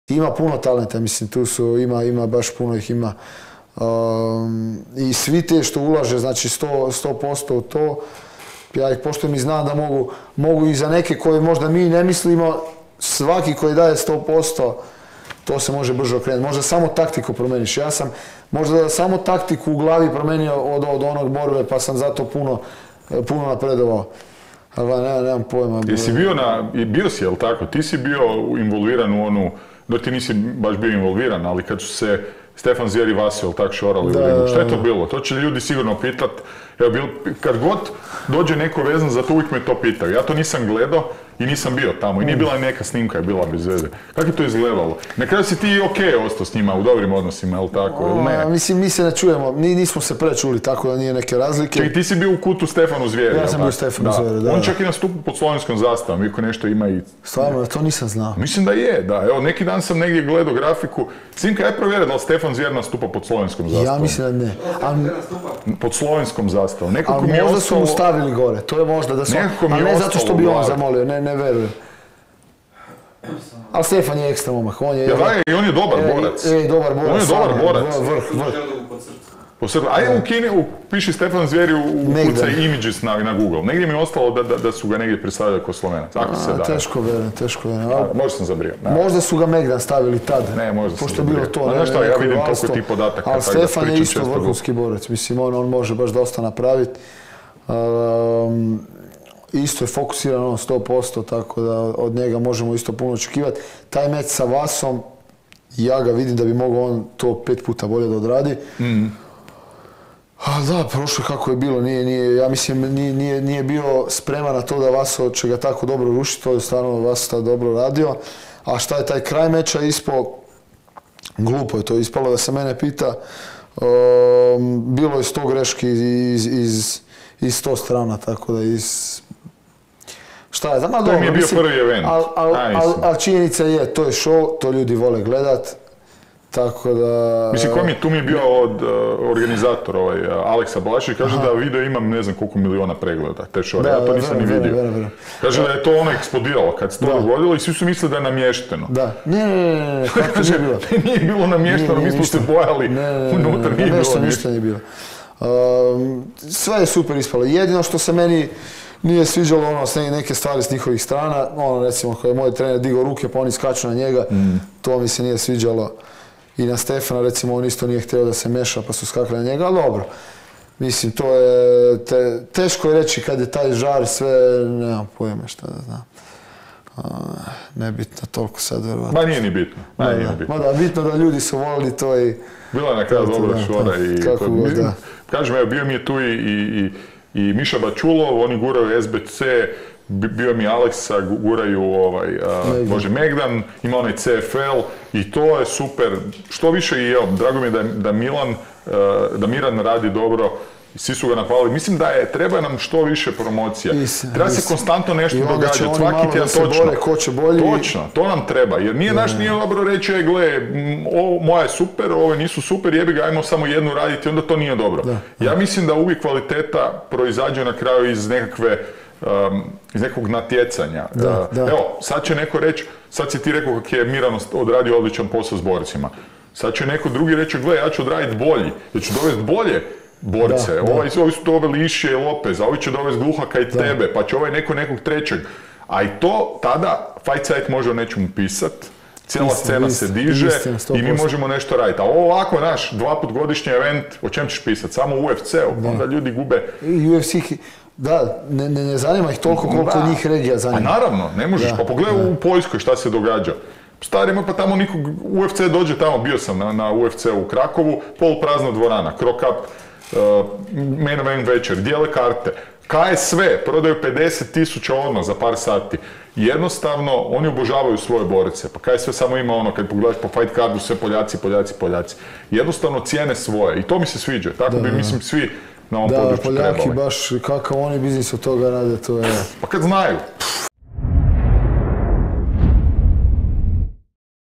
Ima puno talenta, mislim, tu su, ima baš puno ih ima. I svi te što ulaže, znači 100% u to, ja ih poštujem i znam da mogu i za neke koje možda mi ne mislimo, svaki koji daje 100%, to se može brže okrenuti. Možda samo taktiku promeniš. Ja sam možda samo taktiku u glavi promenio od onog borbe, pa sam zato puno napredovao. Nemam pojma. Jesi bio si, jel tako? Ti si bio involviran u onu, da ti nisi baš bio involviran, ali kad su se Stefan Zvijer i Vaso, jel tak, šorali u ringu. Šta je to bilo? To će ljudi sigurno pitat. Kad god dođe neko vezan za to, uvijek me to pitaju. Ja to nisam gledao i nisam bio tamo. I nije bila neka snimka, je bila bez veze. Kako je to izgledalo? Na kraju si ti ostao s njima u dobrim odnosima, jel tako? Ili ne? Mislim, mi se ne čujemo. Nismo se prečuli, tako da nije neke razlike. Čekaj, ti si bio u kutu Stefanu Zvijeru. Ja sam bio u Stefanu Zvijeru, da. On čak i nastupu pod slovenskom zastavom, iako nešto ima i... Stvarno, to nisam znao. Mislim da je, da. Evo, neki dan sam negdje gledao grafiku. Snimka je provjerila da li Stefan Zvijer nastupa pod slovenskom zastavom. Ja mislim da ne. Pod slovenskom zastavom. Ali možda su mu stavili gore, to je možda da su... Ali ne zato što bi on zamolio, ne verujem. Ali Stefan je ekstra momak, on je... I on je dobar borac. Dobar borac. On je dobar borac. Vrh. Ajde piši Stefan Zvijer u kucaj images na Google. Negdje mi je ostalo da su ga negdje predstavljali kao Slovenac. Ako se da. Teško verujem. Možda sam zabrio. Možda su ga Megdan stavili tad. Ne, možda sam zabrio. Pošto bilo to. Znaš šta, ja vidim toliko ti podataka. Ali Stefan je isto vrhunski borac. Mislim, on može baš dosta napraviti. Isto je fokusiran 100%, tako da od njega možemo isto puno očekivati. Taj meč sa Vasom, ja ga vidim da bi mogao on to 5 puta bolje da odradi. A da, prošlo kako je bilo, ja mislim nije bio spreman na to da Vaso će ga tako dobro rušiti, to je stvarno Vaso dobro radio. A šta je taj kraj meča ispao, glupo je to ispalo da se mene pita, bilo je 100 greški iz 100 strana, tako da šta je, to mi je bio prvi event. Ali činjenica je, to je show, to ljudi vole gledat. Tako da... Mislim, tu mi je bio od organizator Aleksa Balašić, kaže da video imam ne znam koliko miliona pregleda te šore, ja to nisam ni vidio. Kaže da je to ono eksplodiralo kad se to dogodilo i svi su mislili da je namješteno. Da, ne, kako nije bilo? Nije bilo namješteno, mi smo se bojali, unutra nije bilo ništa nije bilo. Sve je super ispalo, jedino što se meni nije sviđalo neke stvari s njihovih strana, recimo kada je moj trener digao ruke pa oni skaču na njega, to mi se nije sviđalo. I na Stefana, recimo, on isto nije htio da se meša, pa su skakali na njega, ali dobro. Mislim, to je... Teško je reći kad je taj žar sve... Nemam pojma šta da znam. Nebitno, toliko sad verovatno. Ma nije ni bitno. Ma bitno da ljudi su volili to i... Bila je na kraju dobra šora i... Kako god, da. Kažem, evo, bio mi je tu i Miša Bačulov, oni guraju SBC, bio mi Aleksa, guraju Megdan, ima onaj CFL i to je super. Što više i evo, drago mi je da Miran radi dobro, svi su ga napali. Mislim da treba nam što više promocija. Treba se konstantno nešto događati, svaki tjedan točno, to nam treba. Jer nije dobro reći, gle, moja je super, ove nisu super, jebi ga, ajmo samo jednu raditi, onda to nije dobro. Ja mislim da uvijek kvaliteta proizađe na kraju iz nekog natjecanja. Evo, sad će neko reći, sad si ti rekao kako je Miran odradio odličan posao s borcima. Sad će neko drugi reći, gle, ja ću odraditi bolji, ja ću dovesti bolje borce. Ovi su doveli Išije i Lopez, a ovi će dovesti Gluhaka i tebe, pa će ovaj nekog trećeg. A i to tada Fight Site može o nečemu pisat, cijela scena se diže i mi možemo nešto raditi. A ovako, 2 put godišnji event, o čem ćeš pisat? Samo u UFC-u, onda ljudi gube... Da, ne zanima ih toliko koliko njih regija zanima. A naravno, ne možeš, pa pogledaj u Poljskoj šta se događa. Starima pa tamo nikog, UFC dođe tamo, bio sam na UFC-u u Krakovu, poluprazna dvorana, Krok Up, main event večer, dijele karte. KSV prodaju 50.000 odmah za par sati. Jednostavno, oni obožavaju svoje borce. Pa KSV samo ima kad pogledaš po fight cardu, sve Poljaci. Jednostavno cijene svoje i to mi se sviđa. Tako bi, mislim, svi na ovom području trebali. Da, Poljaki baš, kakav oni biznis od toga rade, to je... Pa kad znaju.